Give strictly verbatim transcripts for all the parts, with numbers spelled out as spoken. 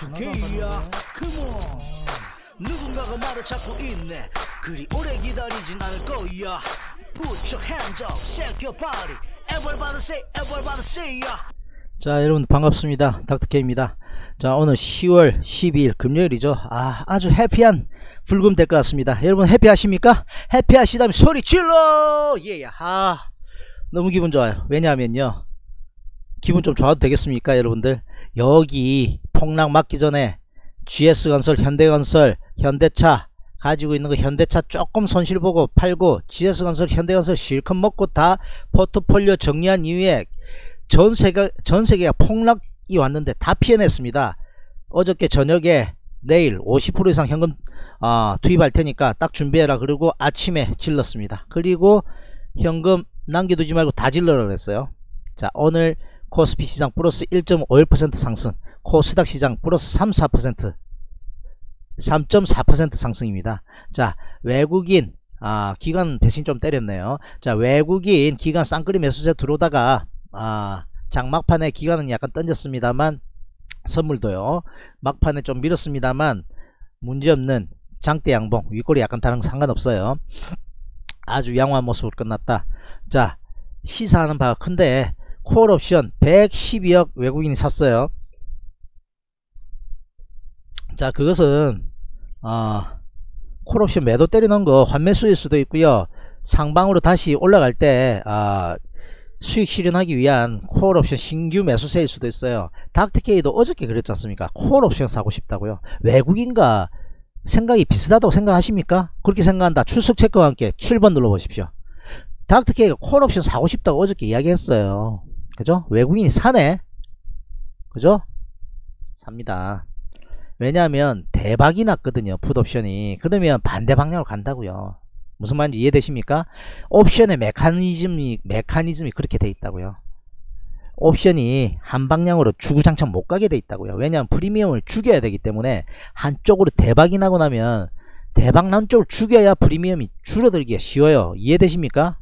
다프케이야 컴온 누군가가 말을 찾고 있네 그리 오래 기다리진 않을 거야 Put your hands up, shake your body Everybody say, everybody say yeah. 자 여러분 반갑습니다. 닥터케이입니다. 자 오늘 시월 십이일 금요일이죠. 아 아주 해피한 불금 될 것 같습니다. 여러분 해피하십니까? 해피하시다면 소리 질러! 예예. 아 너무 기분 좋아요. 왜냐하면요 기분 좀 좋아도 되겠습니까 여러분들? 여기 폭락 맞기 전에 지에스건설, 현대건설, 현대차 가지고 있는 거 현대차 조금 손실보고 팔고 지에스건설, 현대건설 실컷 먹고 다 포트폴리오 정리한 이후에 전세가, 전세계가 폭락이 왔는데 다 피해냈습니다. 어저께 저녁에 내일 오십 퍼센트 이상 현금 어, 투입할 테니까 딱 준비해라 그리고 아침에 질렀습니다. 그리고 현금 남겨두지 말고 다 질러라 그랬어요. 자 오늘 코스피 시장 플러스 일 점 오일 퍼센트 상승, 코스닥 시장 플러스 삼, 사 퍼센트 삼 점 사 퍼센트 상승입니다. 자 외국인 아 기관 배신 좀 때렸네요. 자 외국인 기관 쌍끌이 매수세 들어오다가 아 장막판에 기관은 약간 던졌습니다만 선물도요 막판에 좀 밀었습니다만 문제없는 장대 양봉, 윗꼬리 약간 다른 거 상관없어요. 아주 양호한 모습으로 끝났다. 자 시사하는 바가 큰데 콜옵션 백십이억 외국인이 샀어요. 자 그것은 어, 콜옵션 매도 때리는 거 환매수일 수도 있고요 상방으로 다시 올라갈 때 어, 수익 실현하기 위한 콜옵션 신규 매수세일 수도 있어요. 닥터케이도 어저께 그랬지 않습니까? 콜옵션 사고 싶다고요. 외국인과 생각이 비슷하다고 생각하십니까? 그렇게 생각한다 출석 체크와 함께 칠 번 눌러보십시오. 닥터케이가 콜옵션 사고 싶다고 어저께 이야기했어요. 그죠? 외국인이 사네. 그죠? 삽니다. 왜냐하면 대박이 났거든요 풋옵션이. 그러면 반대 방향으로 간다고요. 무슨 말인지 이해되십니까? 옵션의 메커니즘이 메커니즘이 그렇게 돼 있다고요. 옵션이 한 방향으로 주구장창 못 가게 돼 있다고요. 왜냐하면 프리미엄을 죽여야 되기 때문에 한쪽으로 대박이 나고 나면 대박 난 쪽을 죽여야 프리미엄이 줄어들기가 쉬워요. 이해되십니까?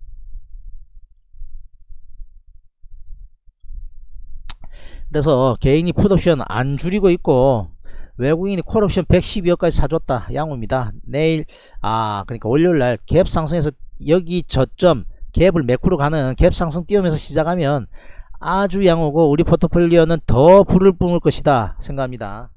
그래서 개인이 풋옵션 안 줄이고 있고 외국인이 콜옵션 백십이억까지 사줬다. 양호입니다. 내일 아 그러니까 월요일날 갭 상승해서 여기 저점 갭을 매크로 가는 갭 상승 띄우면서 시작하면 아주 양호고 우리 포트폴리오는 더 불을 뿜을 것이다 생각합니다.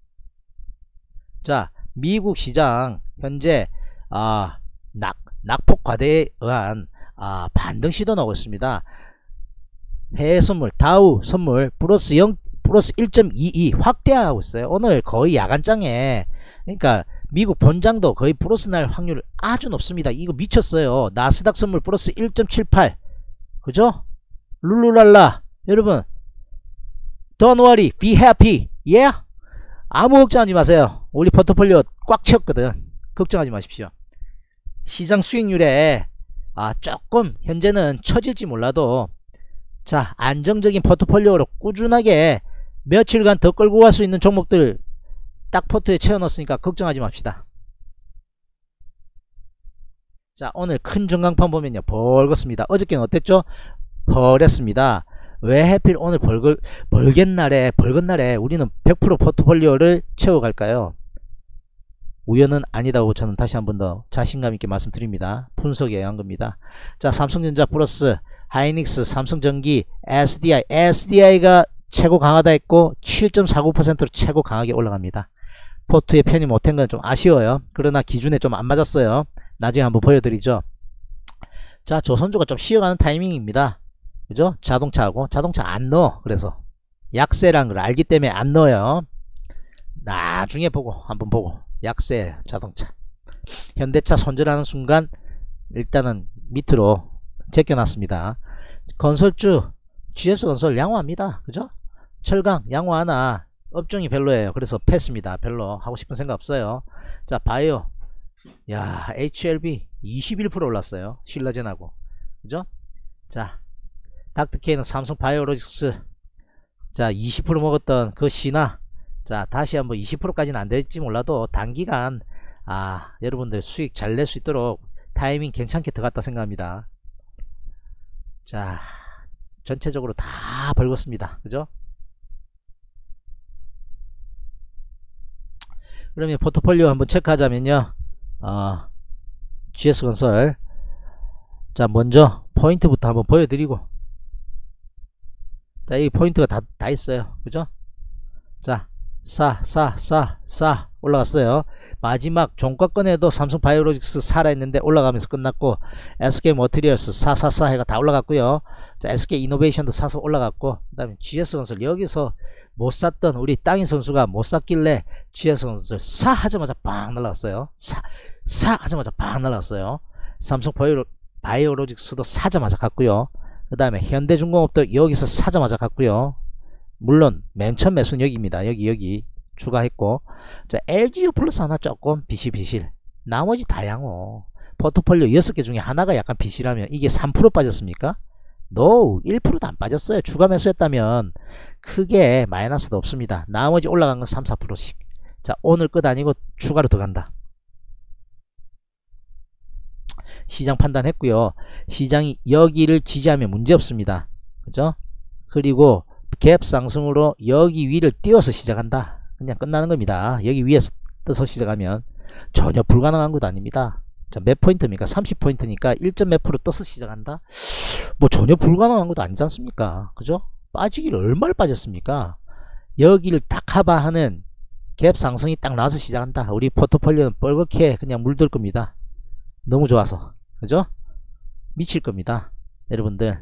자 미국 시장 현재 아, 낙, 낙폭 과대에 의한 아, 반등 시도 나오고 있습니다. 해외 선물 다우 선물 플러스 영 플러스 일 점 이이 확대하고 있어요. 오늘 거의 야간장에 그러니까 미국 본장도 거의 플러스 날 확률 아주 높습니다. 이거 미쳤어요. 나스닥 선물 플러스 일 점 칠팔 그죠? 룰루랄라 여러분 Don't worry be happy yeah? 아무 걱정하지 마세요. 우리 포트폴리오 꽉 채웠거든. 걱정하지 마십시오. 시장 수익률에 아 조금 현재는 처질지 몰라도 자 안정적인 포트폴리오로 꾸준하게 며칠간 더 끌고 갈 수 있는 종목들 딱 포트에 채워넣었으니까 걱정하지 맙시다. 자 오늘 큰 전광판 보면요 벌겋습니다. 어저께는 어땠죠? 벌했습니다. 왜 하필 오늘 벌글, 벌갯날에 벌건날에 우리는 백 퍼센트 포트폴리오를 채워갈까요? 우연은 아니다고 저는 다시 한 번 더 자신감 있게 말씀드립니다. 분석에 의한 겁니다. 자 삼성전자 플러스 하이닉스, 삼성전기, 에스디아이 에스디아이가 최고 강하다 했고 칠 점 사구 퍼센트로 최고 강하게 올라갑니다. 포트에 편입 못한 건 좀 아쉬워요. 그러나 기준에 좀 안 맞았어요. 나중에 한번 보여드리죠. 자 조선주가 좀 쉬어가는 타이밍입니다. 그죠? 자동차하고 자동차 안 넣어. 그래서 약세란 걸 알기 때문에 안 넣어요. 나중에 보고 한번 보고 약세 자동차 현대차 손절하는 순간 일단은 밑으로 제껴놨습니다. 건설주 지에스건설 양호합니다. 그죠? 철강 양호하나 업종이 별로예요. 그래서 패스입니다. 별로 하고 싶은 생각 없어요. 자 바이오 야 에이치엘비 이십일 퍼센트 올랐어요. 신라젠하고 그죠? 자 닥터케이는 삼성 바이오로직스 자 이십 퍼센트 먹었던 그 신화 자 다시 한번 이십 퍼센트까지는 안 될지 몰라도 단기간 아 여러분들 수익 잘 낼 수 있도록 타이밍 괜찮게 들어갔다 생각합니다. 자 전체적으로 다 벌겋습니다. 그죠? 그러면 포트폴리오 한번 체크하자면요. 어, 지에스건설. 자, 먼저 포인트부터 한번 보여드리고. 자, 이 포인트가 다, 다 있어요. 그죠? 자, 싸, 싸, 싸, 싸 올라갔어요. 마지막 종가권에도 삼성바이오로직스 사라 했는데 올라가면서 끝났고, 에스케이머티리얼스 사, 사, 사 해가 다 올라갔고요. 자, 에스케이이노베이션도 사서 올라갔고, 그 다음에 지에스건설 여기서 못 샀던 우리 땅인 선수가 못 샀길래 지에스건설 사 하자마자 빵 날라갔어요. 사, 사 하자마자 빵 날라갔어요. 삼성바이오로직스도 사자마자 갔고요. 그 다음에 현대중공업도 여기서 사자마자 갔고요. 물론 맨 처음 매수는 여기입니다. 여기 여기 추가했고, 자, 엘지유 플러스 하나 조금 비실비실, 나머지 다 양호. 포트폴리오 여섯 개 중에 하나가 약간 비실하면 이게 삼 퍼센트 빠졌습니까? 노, 일 퍼센트도 안 빠졌어요. 추가 매수했다면 크게 마이너스도 없습니다. 나머지 올라간 건 삼, 사 퍼센트씩. 자, 오늘 끝 아니고 추가로 더 간다. 시장 판단했고요. 시장이 여기를 지지하면 문제없습니다. 그죠? 그리고 갭 상승으로 여기 위를 띄워서 시작한다. 그냥 끝나는 겁니다. 여기 위에서 떠서 시작하면 전혀 불가능한 것도 아닙니다. 자, 몇 포인트입니까? 삼십 포인트니까 일 점 몇 프로 떠서 시작한다? 뭐 전혀 불가능한 것도 아니지 않습니까? 그죠? 빠지기를 얼마를 빠졌습니까? 여기를 딱 커버하는 갭 상승이 딱 나와서 시작한다. 우리 포트폴리오는 뻘겋게 그냥 물들 겁니다. 너무 좋아서. 그죠? 미칠 겁니다. 여러분들.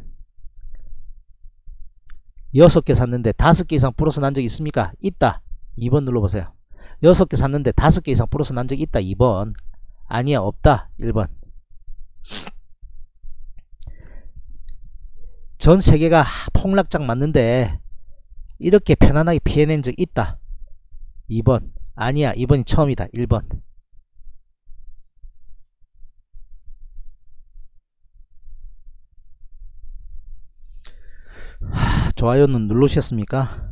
여섯 개 샀는데 다섯 개 이상 플러스 난 적 있습니까? 있다. 이 번 눌러보세요. 여섯 개 샀는데 다섯 개 이상 플러스 난 적 있다. 이 번. 아니야, 없다. 일 번. 전 세계가 폭락장 맞는데 이렇게 편안하게 피해낸 적 있다. 이 번. 아니야, 이번이 처음이다. 일 번. 하, 좋아요는 누르셨습니까?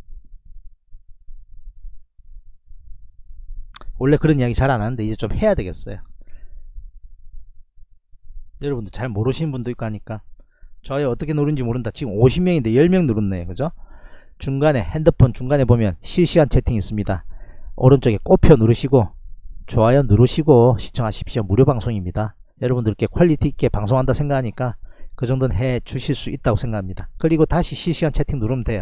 원래 그런 이야기 잘 안하는데 이제 좀 해야 되겠어요. 여러분들 잘 모르시는 분도 있고 하니까. 좋아요 어떻게 누른지 모른다. 지금 오십 명인데 십 명 누르네. 그죠? 중간에 핸드폰 중간에 보면 실시간 채팅 있습니다. 오른쪽에 꼽혀 누르시고 좋아요 누르시고 시청하십시오. 무료 방송입니다. 여러분들께 퀄리티 있게 방송한다 생각하니까 그 정도는 해 주실 수 있다고 생각합니다. 그리고 다시 실시간 채팅 누르면 돼요.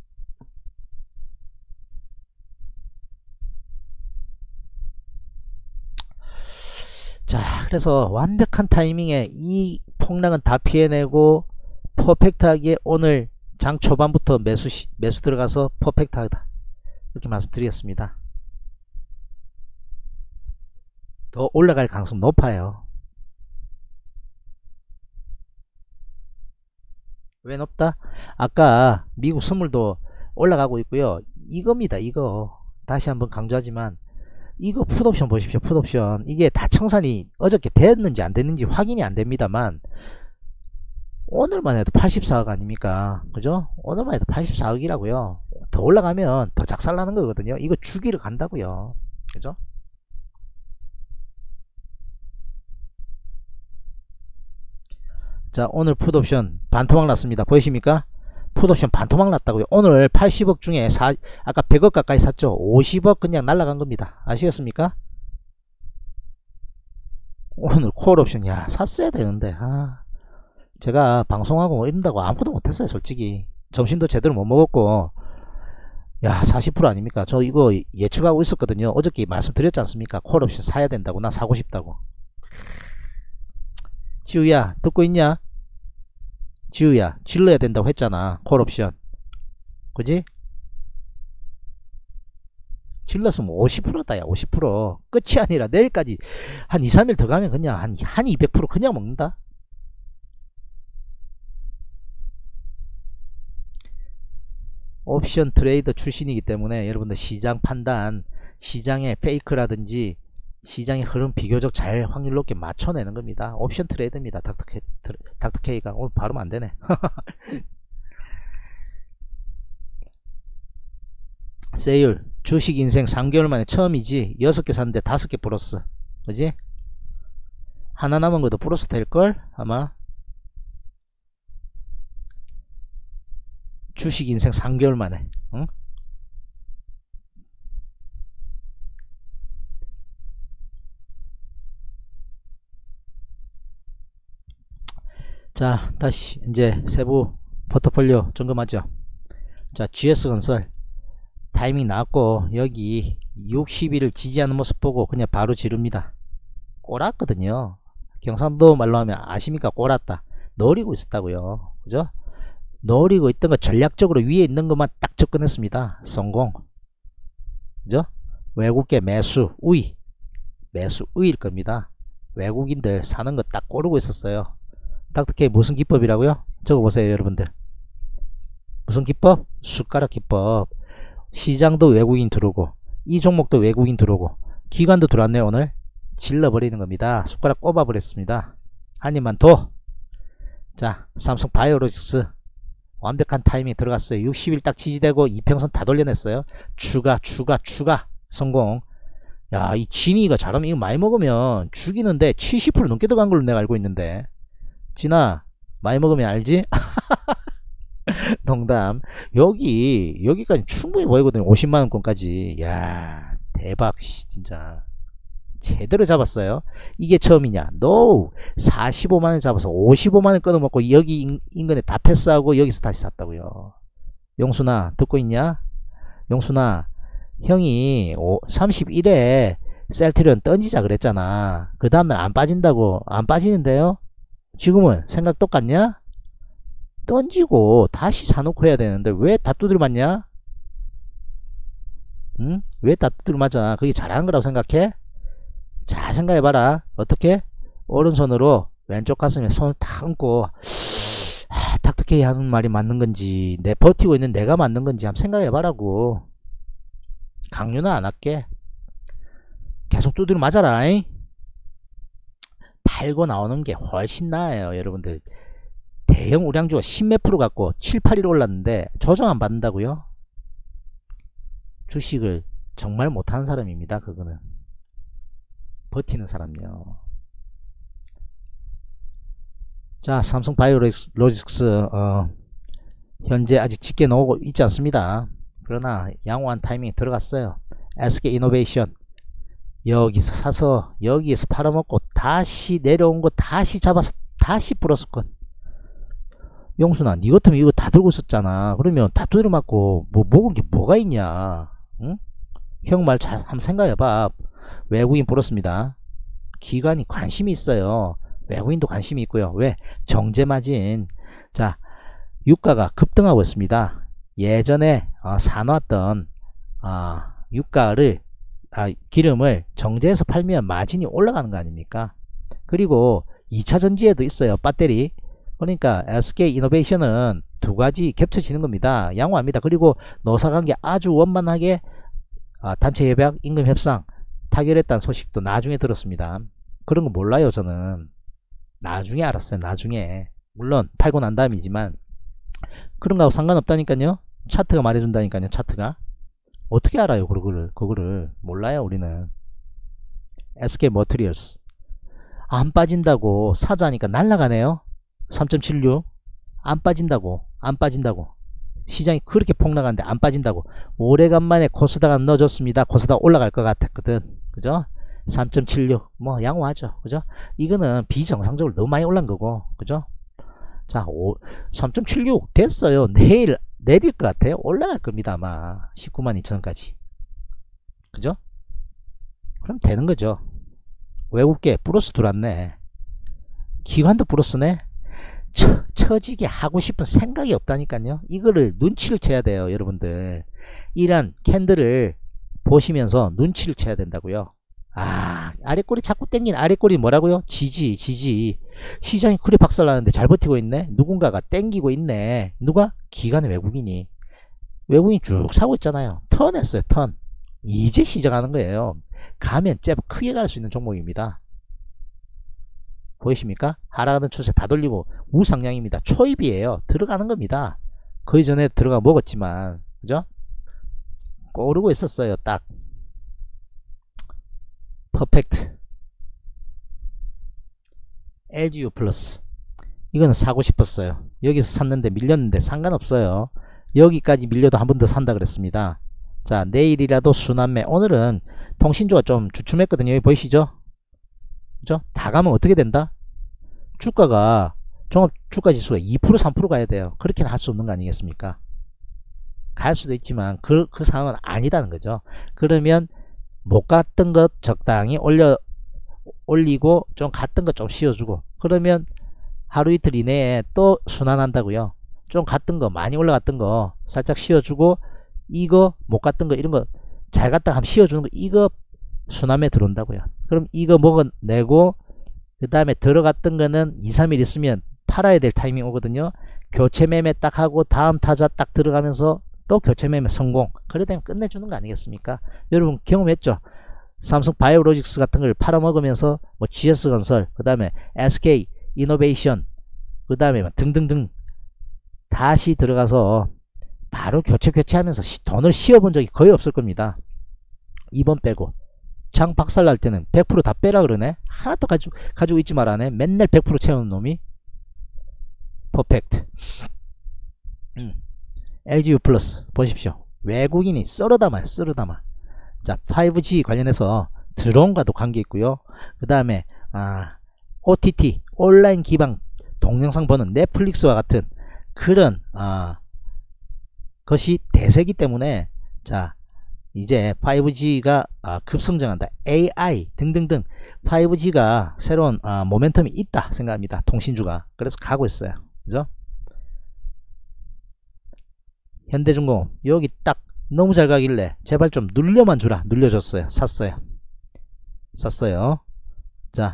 자, 그래서 완벽한 타이밍에 이 폭락은 다 피해내고 퍼펙트하게 오늘 장 초반부터 매수 시, 매수 들어가서 퍼펙트하다. 이렇게 말씀드리겠습니다. 더 올라갈 가능성 높아요. 왜 높다? 아까 미국 선물도 올라가고 있고요. 이겁니다. 이거 다시 한번 강조하지만 이거 풋옵션 보십시오. 풋옵션 이게 다 청산이 어저께 됐는지 안 됐는지 확인이 안 됩니다만 오늘만 해도 팔십사억 아닙니까? 그죠? 오늘만 해도 팔십사억이라고요. 더 올라가면 더 작살나는 거거든요. 이거 주기를 간다고요. 그죠? 자, 오늘 풋옵션 반토막 났습니다. 보이십니까? 풋옵션 반토막 났다고요. 오늘 팔십억 중에 사, 아까 백억 가까이 샀죠. 오십억 그냥 날라간 겁니다. 아시겠습니까? 오늘 콜옵션 야 샀어야 되는데 아, 제가 방송하고 뭐 이런다고 아무것도 못했어요. 솔직히 점심도 제대로 못 먹었고 야 사십 퍼센트 아닙니까? 저 이거 예측하고 있었거든요. 어저께 말씀드렸지 않습니까? 콜옵션 사야 된다고. 나 사고 싶다고. 지우야 듣고 있냐? 지우야 질러야 된다고 했잖아. 콜옵션 그지? 질렀으면 오십 퍼센트다 야. 오십 퍼센트 끝이 아니라 내일까지 한 이, 삼 일 더 가면 그냥 한, 한 이백 퍼센트 그냥 먹는다. 옵션 트레이더 출신이기 때문에 여러분들 시장 판단, 시장의 페이크라든지 시장의 흐름 비교적 잘 확률 높게 맞춰내는 겁니다. 옵션 트레이드입니다. 닥터케, 닥터케이가 오늘 발음 안되네. 세율 주식 인생 삼 개월 만에 처음이지. 여섯 개 샀는데 다섯 개 플러스 그지? 하나 남은 것도 플러스 될걸 아마. 주식 인생 삼 개월 만에 응? 자, 다시 이제 세부 포트폴리오 점검하죠. 자, 지에스건설 타이밍 나왔고 여기 육십 일을 지지하는 모습 보고 그냥 바로 지릅니다. 꼬랐거든요. 경상도 말로 하면 아십니까? 꼬랐다. 노리고 있었다고요. 그죠? 노리고 있던 거 전략적으로 위에 있는 것만 딱 접근했습니다. 성공. 그죠? 외국계 매수 우위, 매수 우위일 겁니다. 외국인들 사는 거 딱 고르고 있었어요. 닥터케이 무슨 기법이라고요? 적어보세요 여러분들. 무슨 기법? 숟가락 기법. 시장도 외국인 들어오고 이 종목도 외국인 들어오고 기관도 들어왔네요. 오늘 질러버리는 겁니다. 숟가락 꼽아버렸습니다. 한 입만 더. 자, 삼성 바이오로직스 완벽한 타이밍 들어갔어요. 육십 일 딱 지지되고 이평선 다 돌려냈어요. 추가 추가 추가 성공. 야, 이 진이가 잘하면 이거 많이 먹으면 죽이는데 칠십 퍼센트 넘게 들어간 걸로 내가 알고 있는데. 진아 많이 먹으면 알지? 농담. 여기 여기까지 충분히 보이거든요. 오십만 원권까지. 야, 대박. 진짜 제대로 잡았어요. 이게 처음이냐? 노. 사십오만 원 잡아서 오십오만 원 끊어먹고 여기 인, 인근에 다 패스하고 여기서 다시 샀다고요. 용순아 듣고 있냐? 용순아, 형이 삼십일에 셀트리온 던지자 그랬잖아. 그 다음날 안 빠진다고. 안 빠지는데요? 지금은 생각 똑같냐? 던지고 다시 사놓고 해야 되는데 왜 다 두드려 맞냐? 응? 왜 다 두드려 맞아? 그게 잘하는 거라고 생각해? 잘 생각해봐라. 어떻게? 오른손으로 왼쪽 가슴에 손을 탁 얹고 아, 닥터케이 하는 말이 맞는 건지 내 버티고 있는 내가 맞는 건지 한번 생각해봐라고. 강요는 안 할게. 계속 두드려 맞아라. 잉? 팔고 나오는 게 훨씬 나아요. 여러분들 대형 우량주가 십몇 프로 갖고 칠, 팔 일 올랐는데 조정 안 받는다고요? 주식을 정말 못하는 사람입니다. 그거는 버티는 사람요. 자, 삼성 바이오로직스 어, 현재 아직 짙게 나오고 있지 않습니다. 그러나 양호한 타이밍에 들어갔어요. 에스케이 이노베이션 여기서 사서 여기에서 팔아먹고 다시 내려온 거 다시 잡아서 다시 플러스권. 용순아, 니 같으면 이거 다 들고 있었잖아. 그러면 다 두드려 맞고 뭐 먹은 게 뭐가 있냐? 응? 형 말 잘 한번 생각해봐. 외국인 불었습니다. 기관이 관심이 있어요. 외국인도 관심이 있고요. 왜? 정제마진. 자, 유가가 급등하고 있습니다. 예전에 어, 사놨던 어, 유가를 아, 기름을 정제해서 팔면 마진이 올라가는 거 아닙니까? 그리고 이 차 전지에도 있어요. 배터리. 그러니까 에스케이 이노베이션은 두 가지 겹쳐지는 겁니다. 양호합니다. 그리고 노사관계 아주 원만하게 아, 단체 협약, 임금 협상 타결했다는 소식도 나중에 들었습니다. 그런 거 몰라요. 저는 나중에 알았어요. 나중에. 물론 팔고 난 다음이지만 그런 거하고 상관없다니까요. 차트가 말해준다니까요. 차트가. 어떻게 알아요? 그거를 그거를 몰라요. 우리는. 에스케이 머티리얼스 안 빠진다고 사자니까 날라가네요. 삼 점 칠육 안 빠진다고 안 빠진다고 시장이 그렇게 폭락하는데 안 빠진다고. 오래간만에 코스닥 안 넣어줬습니다. 코스닥 올라갈 것 같았거든. 그죠? 삼 점 칠육 뭐 양호하죠. 그죠? 이거는 비정상적으로 너무 많이 올란 거고. 그죠? 자, 삼 점 칠육 됐어요. 내일 내릴 것 같아요. 올라갈 겁니다. 아마 십구만 이천 원까지. 그죠? 그럼 되는 거죠. 외국계 플러스 들어왔네. 기관도 플러스네. 처, 처지게 하고 싶은 생각이 없다니까요. 이거를 눈치를 채야 돼요. 여러분들 이런 캔들을 보시면서 눈치를 채야 된다고요. 아, 아래꼬리 자꾸 땡긴 아래꼬리 뭐라고요? 지지 지지. 시장이 그래 박살나는데 잘 버티고 있네. 누군가가 땡기고 있네. 누가? 기관의 외국인이. 외국인이 쭉 사고 있잖아요. 턴 했어요. 턴. 이제 시작하는 거예요. 가면 제법 크게 갈 수 있는 종목입니다. 보이십니까? 하락하는 추세 다 돌리고 우상향입니다. 초입이에요. 들어가는 겁니다. 그 이전에 들어가 먹었지만 그죠? 꼬르고 있었어요. 딱 퍼펙트. 엘지유 플러스 이거는 사고 싶었어요. 여기서 샀는데 밀렸는데 상관없어요. 여기까지 밀려도 한 번 더 산다 그랬습니다. 자, 내일이라도 순환매. 오늘은 통신주가 좀 주춤했거든요. 여기 보이시죠? 그죠? 다 가면 어떻게 된다? 주가가 종합주가지수가 이 퍼센트 삼 퍼센트 가야 돼요. 그렇게는 할 수 없는 거 아니겠습니까? 갈 수도 있지만 그, 그 상황은 아니다는 거죠. 그러면 못 갔던 것 적당히 올려 올리고 좀 갔던 것 좀 씌워주고, 그러면 하루 이틀 이내에 또 순환한다고요. 좀 갔던 거, 많이 올라갔던 거 살짝 씌워주고, 이거 못 갔던 거, 이런 거 잘 갔다 하면 씌워주는 거, 이거 순환에 들어온다고요. 그럼 이거 먹어내고 그 다음에 들어갔던 거는 이 삼 일 있으면 팔아야 될 타이밍 오거든요. 교체 매매 딱 하고 다음 타자 딱 들어가면서 또 교체 매매 성공. 그래 되면 끝내주는 거 아니겠습니까? 여러분 경험했죠? 삼성 바이오로직스 같은 걸 팔아먹으면서 뭐 지에스건설, 그 다음에 에스케이 이노베이션, 그 다음에 등등등 다시 들어가서 바로 교체 교체하면서 돈을 씌워본 적이 거의 없을 겁니다. 이번 빼고. 장 박살 날 때는 백 퍼센트 다 빼라 그러네. 하나도 가지고, 가지고 있지 말아네. 맨날 백 퍼센트 채우는 놈이. 퍼펙트. 음. 엘지유 플러스 보십시오. 외국인이 썰어담아요. 썰어담아. 자, 파이브지 관련해서 드론과도 관계 있고요. 그 다음에 아, 오티티 온라인 기반 동영상 보는 넷플릭스와 같은 그런 아, 것이 대세기 때문에, 자 이제 파이브지가 아, 급성장한다. 에이아이 등등등 파이브지가 새로운 아, 모멘텀이 있다 생각합니다. 통신주가. 그래서 가고 있어요. 그죠? 현대중공업 여기 딱 너무 잘 가길래 제발 좀 눌려만 주라. 눌려줬어요. 샀어요. 샀어요. 자,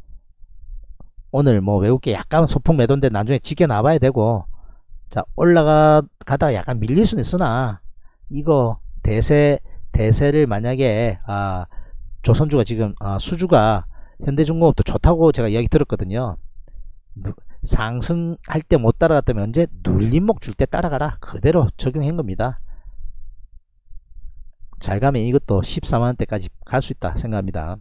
오늘 뭐 외국계 약간 소폭 매도인데 나중에 지켜나봐야 되고, 자 올라가다가 약간 밀릴 수는 있으나, 이거 대세 대세를 만약에 아 조선주가 지금 아, 수주가 현대중공업도 좋다고 제가 이야기 들었거든요. 상승할 때 못 따라갔다면 언제 눌림목 줄 때 따라가라. 그대로 적용한 겁니다. 잘 가면 이것도 십사만원대까지 갈 수 있다 생각합니다.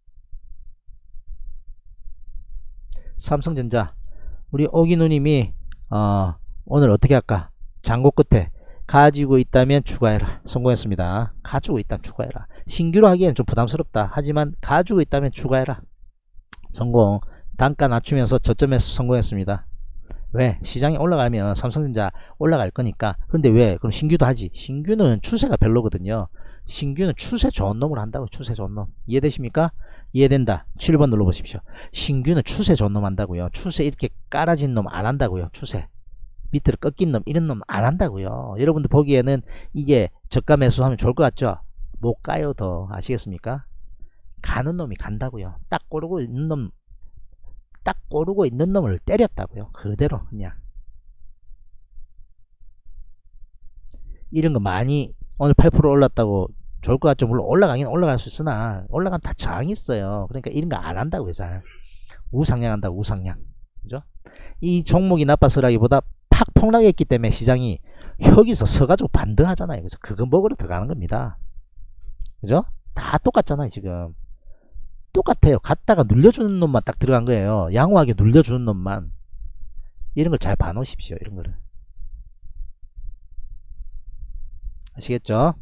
삼성전자 우리 오기누님이 어, 오늘 어떻게 할까? 장고 끝에 가지고 있다면 추가해라. 성공했습니다. 가지고 있다면 추가해라. 신규로 하기엔 좀 부담스럽다. 하지만 가지고 있다면 추가해라. 성공. 단가 낮추면서 저점에서 성공했습니다. 왜? 시장이 올라가면 삼성전자 올라갈 거니까. 근데 왜? 그럼 신규도 하지. 신규는 추세가 별로거든요. 신규는 추세 좋은 놈을 한다고. 추세 좋은 놈. 이해되십니까? 이해된다. 칠 번 눌러보십시오. 신규는 추세 좋은 놈 한다고요. 추세 이렇게 깔아진 놈 안 한다고요. 추세 밑으로 꺾인 놈 이런 놈 안 한다고요. 여러분들 보기에는 이게 저가 매수하면 좋을 것 같죠? 못 가요. 더 아시겠습니까? 가는 놈이 간다고요. 딱 고르고 있는 놈 딱 고르고 있는 놈을 때렸다고요. 그대로 그냥. 이런 거 많이 오늘 팔 퍼센트 올랐다고 좋을 것 같죠. 물론 올라가긴 올라갈 수 있으나 올라간 다 저항이 있어요. 그러니까 이런 거 안 한다고요. 잘 우상향 한다고. 우상향. 그죠? 이 종목이 나빠서라기보다 팍 폭락했기 때문에 시장이 여기서 서가지고 반등하잖아요. 그죠? 그거 먹으러 들어가는 겁니다. 그죠? 다 똑같잖아요. 지금 똑같아요. 갔다가 눌려주는 놈만 딱 들어간 거예요. 양호하게 눌려주는 놈만. 이런 걸 잘 봐놓으십시오. 이런 거를. 아시겠죠?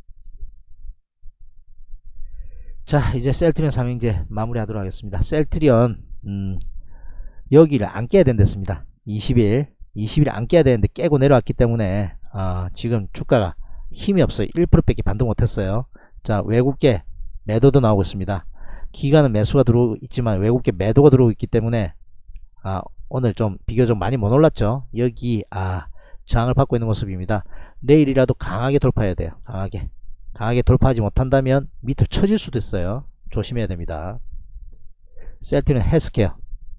자, 이제 셀트리온 삼형제 마무리하도록 하겠습니다. 셀트리온 음, 여기를 안 깨야 된댔습니다. 이십 일 이십 일 안 깨야 되는데 깨고 내려왔기 때문에 어, 지금 주가가 힘이 없어요. 일 퍼센트 밖에 반등 못했어요. 자, 외국계 매도도 나오고 있습니다. 기간은 매수가 들어오고 있지만 외국계 매도가 들어오고 있기 때문에 아, 오늘 좀 비교적 많이 못 올랐죠. 여기 아, 저항을 받고 있는 모습입니다. 내일이라도 강하게 돌파해야 돼요. 강하게 강하게 돌파하지 못한다면 밑으로 쳐질 수도 있어요. 조심해야 됩니다. 셀트리온 헬스케어.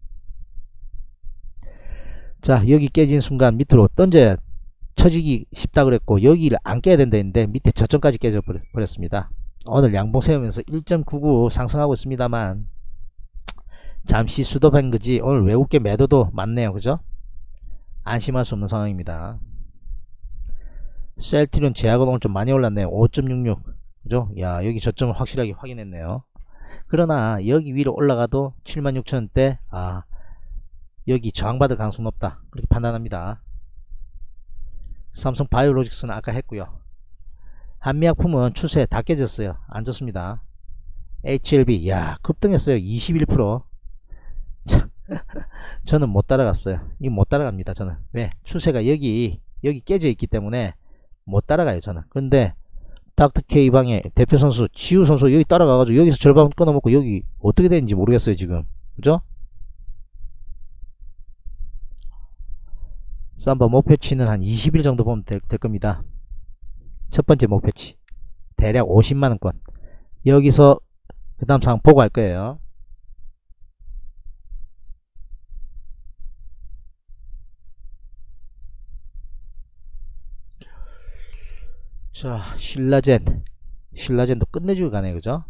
자, 여기 깨진 순간 밑으로 던져야 쳐지기 쉽다 그랬고 여기를 안 깨야 된다 했는데 밑에 저점까지 깨져 버렸습니다. 오늘 양봉 세우면서 일 점 구구 상승하고 있습니다만 잠시 수도한 거지 오늘 외국계 매도도 많네요. 그죠? 안심할 수 없는 상황입니다. 셀트리온 제약은 오늘 좀 많이 올랐네요. 오 점 육육. 그죠? 야, 여기 저점을 확실하게 확인했네요. 그러나 여기 위로 올라가도 칠만 육천 원대 아, 여기 저항받을 가능성 높다. 그렇게 판단합니다. 삼성 바이오로직스는 아까 했고요. 한미약품은 추세 다 깨졌어요. 안 좋습니다. 에이치엘비 야, 급등했어요. 이십일 퍼센트. 저는 못 따라갔어요. 이거 못 따라갑니다. 저는. 왜? 추세가 여기 여기 깨져 있기 때문에 못 따라가요. 저는. 근데 닥터 K 방에 대표 선수 지우 선수 여기 따라가가지고 여기서 절반 끊어먹고 여기 어떻게 되는지 모르겠어요 지금. 그죠? 삼바 목표치는 한 이십 일 정도 보면 될, 될 겁니다. 첫 번째 목표치 대략 오십만원권. 여기서 그 다음 상황 보고 할 거예요. 자, 신라젠. 신라젠도 끝내주고 가네, 그죠?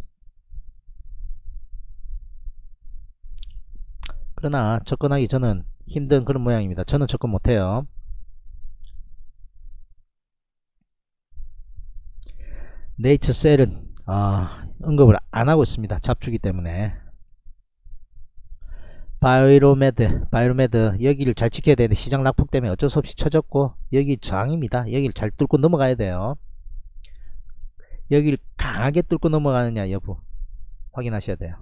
그러나 접근하기 저는 힘든 그런 모양입니다. 저는 접근 못해요. 네이처셀은 아, 언급을 안하고 있습니다. 잡주기 때문에. 바이로메드 바이로메드 여기를 잘 지켜야 되는데 시장 낙폭 때문에 어쩔 수 없이 쳐졌고 여기 저항입니다. 여기를 잘 뚫고 넘어가야 돼요. 여기를 강하게 뚫고 넘어가느냐 여부 확인하셔야 돼요.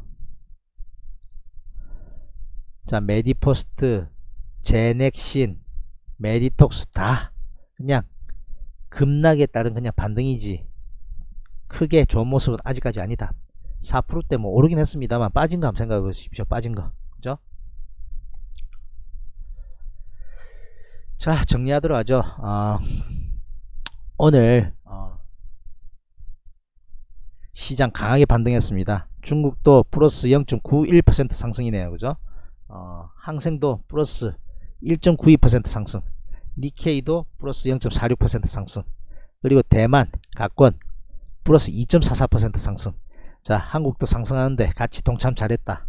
자, 메디포스트, 제넥신, 메디톡스 다 그냥 급락에 따른 그냥 반등이지 크게 좋은 모습은 아직까지 아니다. 사 퍼센트대 뭐 오르긴 했습니다만 빠진 거 한번 생각해 보십시오. 빠진 거. 그죠? 자, 정리하도록 하죠. 어, 오늘 어, 시장 강하게 반등했습니다. 중국도 플러스 영 점 구일 퍼센트 상승이네요. 그죠? 어, 항생도 플러스 일 점 구이 퍼센트 상승, 니케이도 플러스 영 점 사육 퍼센트 상승, 그리고 대만 각권 플러스 이 점 사사 퍼센트 상승. 자, 한국도 상승하는데 같이 동참 잘했다.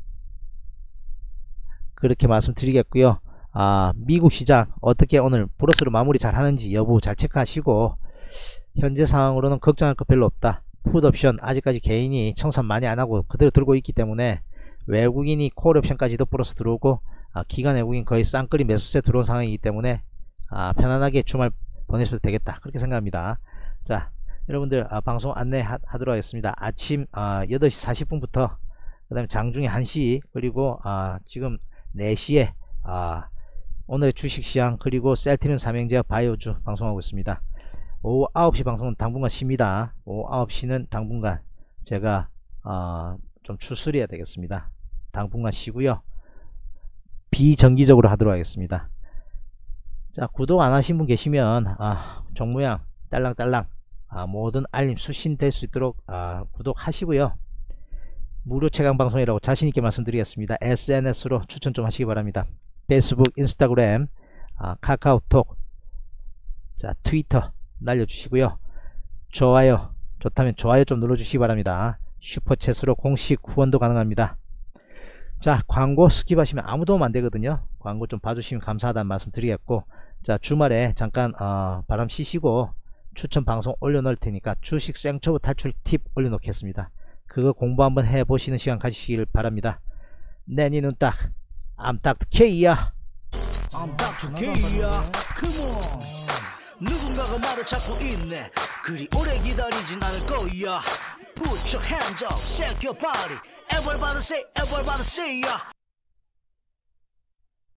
그렇게 말씀드리겠고요. 아, 미국 시장 어떻게 오늘 플러스로 마무리 잘 하는지 여부 잘 체크하시고, 현재 상황으로는 걱정할 거 별로 없다. 풋옵션 아직까지 개인이 청산 많이 안하고 그대로 들고 있기 때문에 외국인이 콜옵션까지도 플러스 들어오고, 아, 기관 외국인 거의 쌍끌이 매수세 들어온 상황이기 때문에 아, 편안하게 주말 보내셔도 되겠다, 그렇게 생각합니다. 자, 여러분들 아, 방송 안내 하, 하도록 하겠습니다. 아침 아, 여덟 시 사십 분부터 그 다음에 장중에 한 시, 그리고 아, 지금 네 시에 아, 오늘의 주식시장 그리고 셀트리온 삼형제와 바이오주 방송하고 있습니다. 오후 아홉 시 방송은 당분간 쉽니다. 오후 아홉 시는 당분간 제가 어, 좀 추스려야 되겠습니다. 당분간 쉬고요. 비정기적으로 하도록 하겠습니다. 자, 구독 안 하신 분 계시면 아, 종모양 딸랑딸랑 아, 모든 알림 수신될 수 있도록 아, 구독하시고요. 무료 체감 방송이라고 자신있게 말씀드리겠습니다. 에스엔에스로 추천 좀 하시기 바랍니다. 페이스북, 인스타그램, 아, 카카오톡, 자, 트위터 날려주시고요. 좋아요, 좋다면 좋아요 좀 눌러주시기 바랍니다. 슈퍼챗으로 공식 후원도 가능합니다. 자, 광고 스킵하시면 아무 도움 안되거든요. 광고 좀 봐주시면 감사하다는 말씀 드리겠고, 자, 주말에 잠깐 어, 바람 쉬시고 추천 방송 올려놓을 테니까 주식 생초보 탈출 팁 올려놓겠습니다. 그거 공부 한번 해보시는 시간 가지시길 바랍니다. 내 니는 딱 I'm 닥터 K야. I'm 닥터 K야. Come on. 누군가가 말을 찾고 있네. 그리 오래 기다리진 않을 거야. Put your hands up, shake your body. Everybody say, everybody say, yeah.